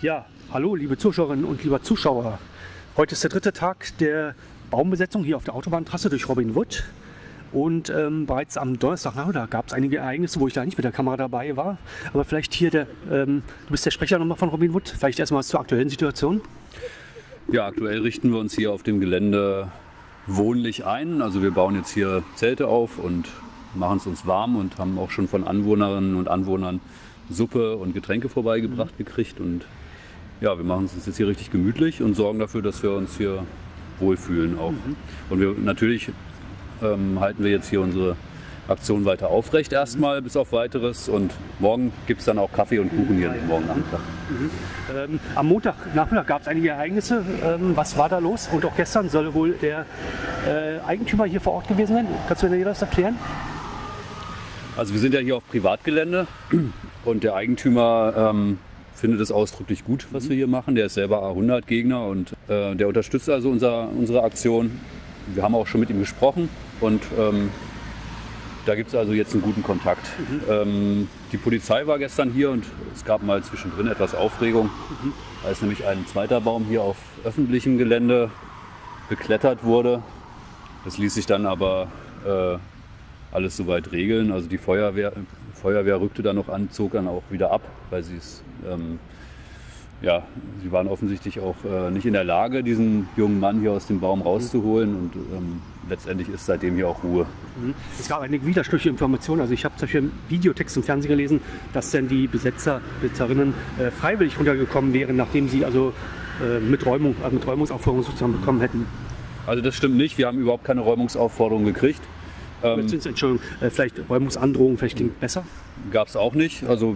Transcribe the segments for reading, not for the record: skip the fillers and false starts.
Ja, hallo liebe Zuschauerinnen und lieber Zuschauer. Heute ist der dritte Tag der Baumbesetzung hier auf der Autobahntrasse durch Robin Wood. Und bereits am Donnerstagnachmittag gab es einige Ereignisse, wo ich da nicht mit der Kamera dabei war. Aber vielleicht hier, du bist der Sprecher nochmal von Robin Wood, vielleicht erstmal was zur aktuellen Situation. Ja, aktuell richten wir uns hier auf dem Gelände wohnlich ein. Also wir bauen jetzt hier Zelte auf und machen es uns warm und haben auch schon von Anwohnerinnen und Anwohnern Suppe und Getränke vorbeigebracht gekriegt. Und ja, wir machen es uns jetzt hier richtig gemütlich und sorgen dafür, dass wir uns hier wohlfühlen auch. Und wir natürlich halten wir jetzt hier unsere Aktion weiter aufrecht erstmal bis auf Weiteres. Und morgen gibt es dann auch Kaffee und Kuchen hier morgen Nachmittag. Am Montagnachmittag gab es einige Ereignisse. Was war da los? Und auch gestern soll wohl der Eigentümer hier vor Ort gewesen sein. Kannst du mir das erklären? Also wir sind ja hier auf Privatgelände und der Eigentümer findet es ausdrücklich gut, was wir hier machen. Der ist selber A100-Gegner und der unterstützt also unsere Aktion. Wir haben auch schon mit ihm gesprochen und da gibt es also jetzt einen guten Kontakt. Die Polizei war gestern hier und es gab mal zwischendrin etwas Aufregung. Da ist nämlich ein zweiter Baum hier auf öffentlichem Gelände beklettert wurde. Das ließ sich dann aber alles soweit regeln. Also die Feuerwehr rückte dann noch an, zog dann auch wieder ab, weil sie waren offensichtlich auch nicht in der Lage, diesen jungen Mann hier aus dem Baum rauszuholen und letztendlich ist seitdem hier auch Ruhe. Es gab eine widersprüchliche Information, also ich habe zum Beispiel im Videotext im Fernsehen gelesen, dass dann die Besitzerinnen freiwillig runtergekommen wären, nachdem sie also mit Räumungsaufforderungen sozusagen bekommen hätten. Also das stimmt nicht, wir haben überhaupt keine Räumungsaufforderung gekriegt. Entschuldigung, vielleicht Räumungsandrohungen, vielleicht klingt besser? Gab es auch nicht. Also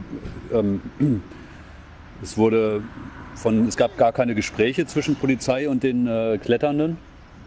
es gab gar keine Gespräche zwischen Polizei und den Kletternden.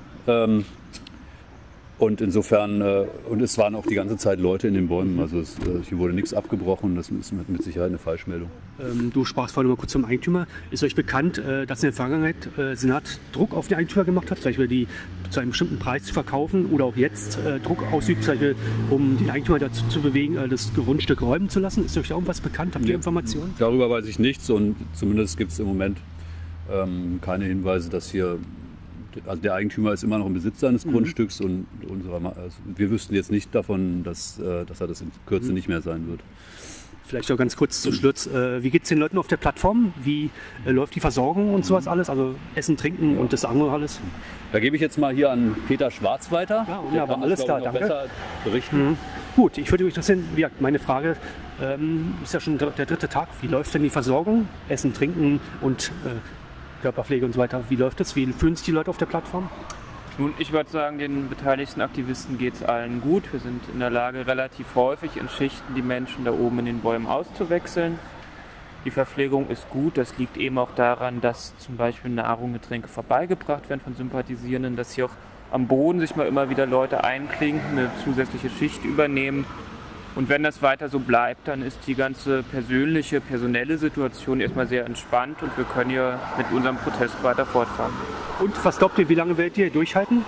Und insofern, und es waren auch die ganze Zeit Leute in den Bäumen, also hier wurde nichts abgebrochen, das ist mit Sicherheit eine Falschmeldung. Du sprachst vorhin mal kurz zum Eigentümer. Ist euch bekannt, dass in der Vergangenheit Senat Druck auf den Eigentümer gemacht hat, zum Beispiel die zu einem bestimmten Preis zu verkaufen oder auch jetzt Druck ausübt, zum Beispiel, um den Eigentümer dazu zu bewegen, das Grundstück räumen zu lassen? Ist euch da irgendwas bekannt? Habt ihr Informationen? Darüber weiß ich nichts und zumindest gibt es im Moment keine Hinweise, dass hier... Also der Eigentümer ist immer noch im Besitz seines Grundstücks und wir wüssten jetzt nicht davon, dass er das in Kürze nicht mehr sein wird. Vielleicht auch ganz kurz zum Schluss. Wie geht es den Leuten auf der Plattform? Wie läuft die Versorgung und sowas alles? Also Essen, Trinken und das andere alles? Da gebe ich jetzt mal hier an Peter Schwarz weiter. Ja, wunderbar, alles klar, danke. Besser berichten. Gut, ich würde mich interessieren, meine Frage ist ja schon der dritte Tag. Wie läuft denn die Versorgung? Essen, Trinken und Körperpflege und so weiter. Wie läuft das? Wie fühlen sich die Leute auf der Plattform? Nun, ich würde sagen, den beteiligten Aktivisten geht es allen gut. Wir sind in der Lage, relativ häufig in Schichten die Menschen da oben in den Bäumen auszuwechseln. Die Verpflegung ist gut. Das liegt eben auch daran, dass zum Beispiel Nahrung, Getränke vorbeigebracht werden von Sympathisierenden, dass hier auch am Boden sich mal immer wieder Leute einklinken, eine zusätzliche Schicht übernehmen. Und wenn das weiter so bleibt, dann ist die ganze personelle Situation erstmal sehr entspannt und wir können hier mit unserem Protest weiter fortfahren. Und was glaubt ihr, wie lange werdet ihr durchhalten?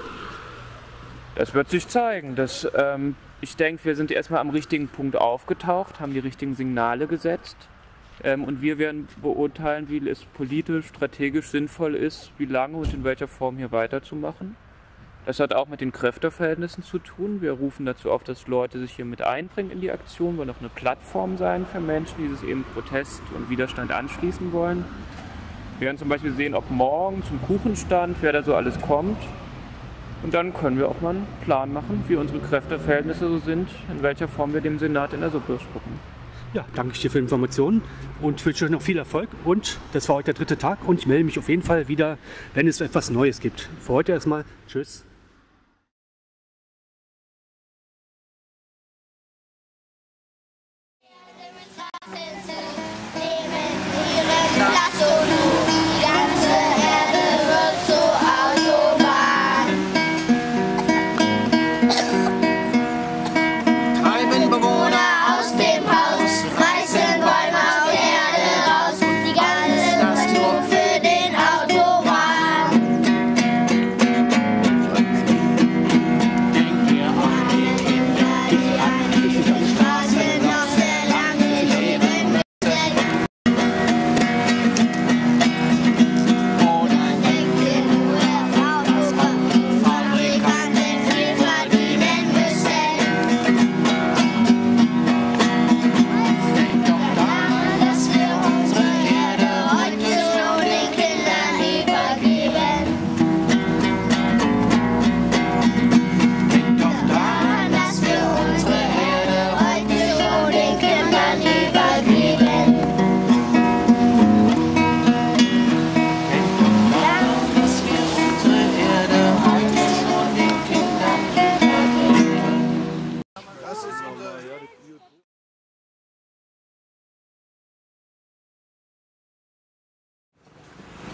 Das wird sich zeigen. Ich denke, wir sind erstmal am richtigen Punkt aufgetaucht, haben die richtigen Signale gesetzt und wir werden beurteilen, wie es politisch, strategisch sinnvoll ist, wie lange und in welcher Form hier weiterzumachen. Das hat auch mit den Kräfteverhältnissen zu tun. Wir rufen dazu auf, dass Leute sich hier mit einbringen in die Aktion. Wir wollen auch eine Plattform sein für Menschen, die sich eben Protest und Widerstand anschließen wollen. Wir werden zum Beispiel sehen, ob morgen zum Kuchenstand, wer da so alles kommt. Und dann können wir auch mal einen Plan machen, wie unsere Kräfteverhältnisse so sind, in welcher Form wir dem Senat in der Suppe spucken. Ja, danke dir für die Informationen und wünsche euch noch viel Erfolg. Und das war heute der dritte Tag und ich melde mich auf jeden Fall wieder, wenn es etwas Neues gibt. Für heute erstmal tschüss.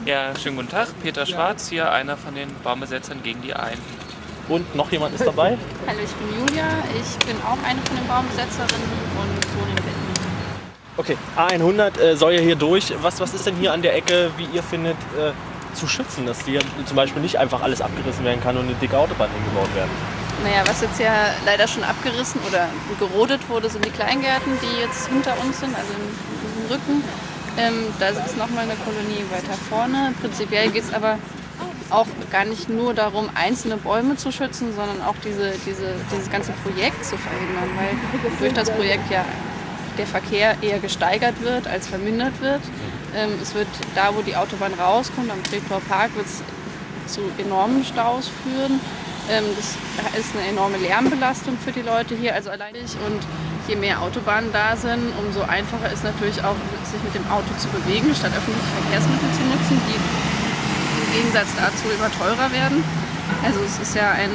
Ja, schönen guten Tag. Peter Schwarz hier, einer von den Baumbesetzern gegen die Einen. Und noch jemand ist dabei? Hallo, ich bin Julia. Ich bin auch eine von den Baumbesetzerinnen und wohne in Berlin. Okay, A100 soll ja hier durch. Was ist denn hier an der Ecke, wie ihr findet, zu schützen, dass hier zum Beispiel nicht einfach alles abgerissen werden kann und eine dicke Autobahn hingebaut werden? Naja, was jetzt ja leider schon abgerissen oder gerodet wurde, sind die Kleingärten, die jetzt hinter uns sind, also im Rücken. Da sitzt nochmal eine Kolonie weiter vorne. Prinzipiell geht es aber auch gar nicht nur darum, einzelne Bäume zu schützen, sondern auch dieses ganze Projekt zu verhindern, weil durch das Projekt ja der Verkehr eher gesteigert wird als vermindert wird. Es wird da, wo die Autobahn rauskommt, am Treptower Park, wird es zu enormen Staus führen. Das ist eine enorme Lärmbelastung für die Leute hier, also allein und je mehr Autobahnen da sind, umso einfacher ist natürlich auch, sich mit dem Auto zu bewegen, statt öffentliche Verkehrsmittel zu nutzen, die im Gegensatz dazu immer teurer werden. Also es ist ja eine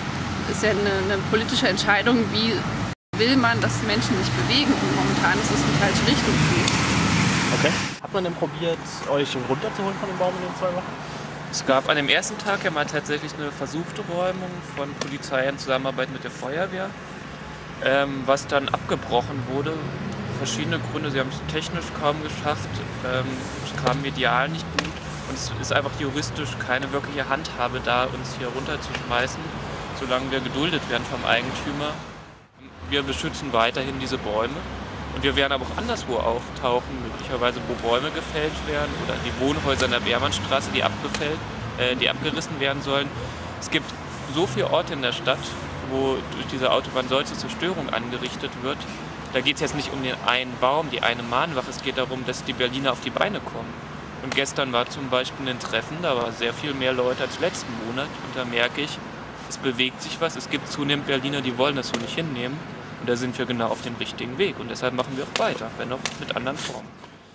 politische Entscheidung, wie will man, dass Menschen sich bewegen, und momentan ist es in die falsche Richtung. Okay. Hat man denn probiert, euch runterzuholen von dem Baum in den 2 Wochen? Es gab an dem ersten Tag ja mal tatsächlich eine versuchte Räumung von Polizei in Zusammenarbeit mit der Feuerwehr, was dann abgebrochen wurde. Verschiedene Gründe, sie haben es technisch kaum geschafft, es kam medial nicht gut und es ist einfach juristisch keine wirkliche Handhabe da, uns hier runterzuschmeißen, solange wir geduldet werden vom Eigentümer. Wir beschützen weiterhin diese Bäume und wir werden aber auch anderswo auftauchen, möglicherweise wo Bäume gefällt werden oder die Wohnhäuser in der Beermannstraße, die abgerissen werden sollen. Es gibt so viele Orte in der Stadt, wo durch diese Autobahn solche Zerstörung angerichtet wird. Da geht es jetzt nicht um den einen Baum, die eine Mahnwache, es geht darum, dass die Berliner auf die Beine kommen. Und gestern war zum Beispiel ein Treffen, da war sehr viel mehr Leute als letzten Monat und da merke ich, es bewegt sich was, es gibt zunehmend Berliner, die wollen das so nicht hinnehmen. Und da sind wir genau auf dem richtigen Weg. Und deshalb machen wir auch weiter, wenn auch mit anderen Formen.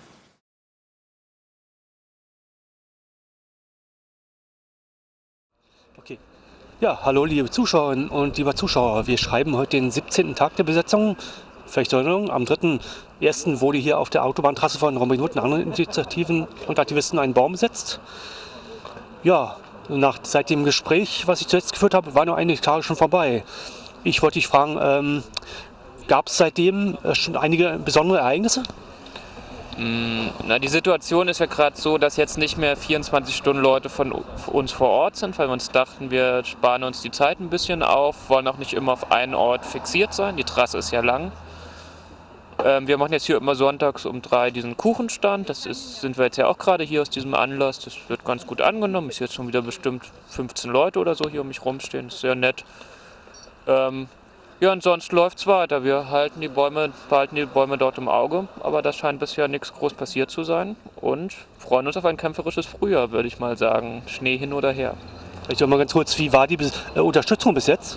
Okay. Ja, hallo liebe Zuschauerinnen und lieber Zuschauer. Wir schreiben heute den 17. Tag der Besetzung. Vielleicht zur Erinnerung, am 3.1. wurde hier auf der Autobahntrasse von Robin Hood und anderen Initiativen und Aktivisten ein Baum besetzt. Ja, seit dem Gespräch, was ich zuletzt geführt habe, waren nur einige Tage schon vorbei. Ich wollte dich fragen, gab es seitdem schon einige besondere Ereignisse? Na, die Situation ist ja gerade so, dass jetzt nicht mehr 24 Stunden Leute von uns vor Ort sind, weil wir uns dachten, wir sparen uns die Zeit ein bisschen auf, wollen auch nicht immer auf einen Ort fixiert sein. Die Trasse ist ja lang. Wir machen jetzt hier immer sonntags um 3 diesen Kuchenstand. Sind wir jetzt ja auch gerade hier aus diesem Anlass. Das wird ganz gut angenommen. Ist jetzt schon wieder bestimmt 15 Leute oder so hier um mich rumstehen. Das ist sehr nett. Ja, und sonst läuft es weiter. Wir behalten die Bäume dort im Auge, aber da scheint bisher nichts groß passiert zu sein und freuen uns auf ein kämpferisches Frühjahr, würde ich mal sagen. Schnee hin oder her. Ich sag mal ganz kurz, wie war die Unterstützung bis jetzt?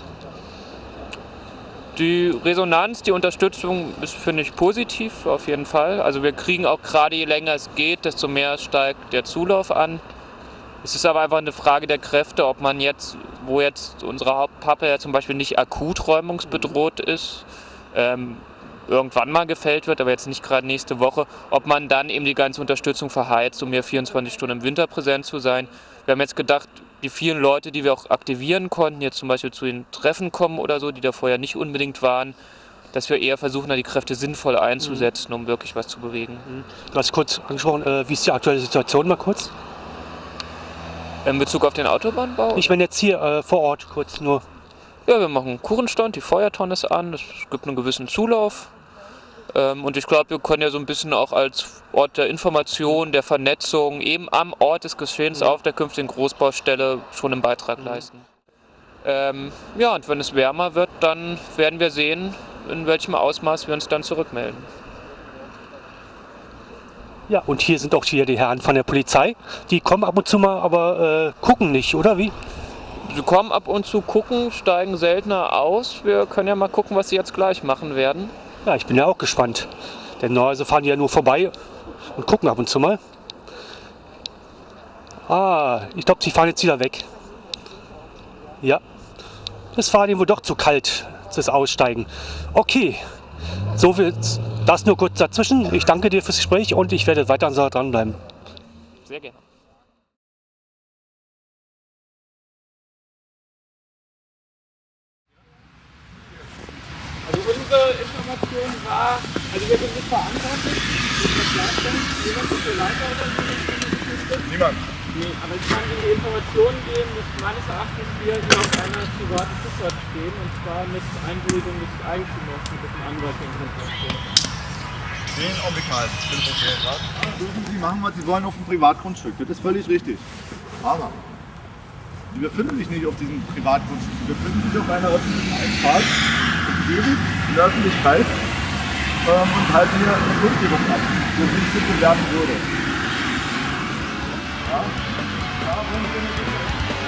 Die Resonanz, die Unterstützung ist, finde ich, positiv auf jeden Fall. Also wir kriegen auch gerade, je länger es geht, desto mehr steigt der Zulauf an. Es ist aber einfach eine Frage der Kräfte, ob man jetzt, wo jetzt unsere Hauptpappe ja zum Beispiel nicht akut räumungsbedroht ist, irgendwann mal gefällt wird, aber jetzt nicht gerade nächste Woche, ob man dann eben die ganze Unterstützung verheizt, um mehr 24 Stunden im Winter präsent zu sein. Wir haben jetzt gedacht, die vielen Leute, die wir auch aktivieren konnten, jetzt zum Beispiel zu den Treffen kommen oder so, die da vorher nicht unbedingt waren, dass wir eher versuchen, da die Kräfte sinnvoll einzusetzen, um wirklich was zu bewegen. Du hast kurz angesprochen, wie ist die aktuelle Situation, mal kurz? In Bezug auf den Autobahnbau? Ich meine jetzt hier vor Ort, kurz nur. Ja, wir machen einen Kuchenstand, die Feuertonne ist an, es gibt einen gewissen Zulauf. Und ich glaube, wir können ja so ein bisschen auch als Ort der Information, der Vernetzung, eben am Ort des Geschehens auf der künftigen Großbaustelle schon einen Beitrag leisten. Ja, und wenn es wärmer wird, dann werden wir sehen, in welchem Ausmaß wir uns dann zurückmelden. Ja, und hier sind auch wieder die Herren von der Polizei. Die kommen ab und zu mal, aber gucken nicht, oder wie? Sie kommen ab und zu gucken, steigen seltener aus. Wir können ja mal gucken, was sie jetzt gleich machen werden. Ja, ich bin ja auch gespannt. Denn normalerweise fahren die ja nur vorbei und gucken ab und zu mal. Ah, ich glaube, sie fahren jetzt wieder weg. Ja, das war ihnen wohl doch zu kalt, das Aussteigen. Okay, so viel, das nur kurz dazwischen. Ich danke dir fürs Gespräch und ich werde weiter dranbleiben. Sehr gerne. unsere Information war, also wir sind nicht verantwortlich, jemand ist der Leiter oder so? Niemand. Nee, aber ich kann Ihnen die Informationen geben, dass meines Erachtens wir hier auf einer privaten Schifffahrt stehen, und zwar mit Einwilligung des Eigentümers, mit dem Anwalt in Kontakt stehen. Den Augenblick mal. Dürfen Sie machen, was Sie wollen auf dem Privatgrundstück. Das ist völlig richtig. Aber Sie befinden sich nicht auf diesem Privatgrundstück. Sie befinden sich auf einer öffentlichen Einfahrt, umgeben in der Öffentlichkeit und halten hier eine Kundgebung ab, wo ich nicht bewerten würde. Ja? Ja,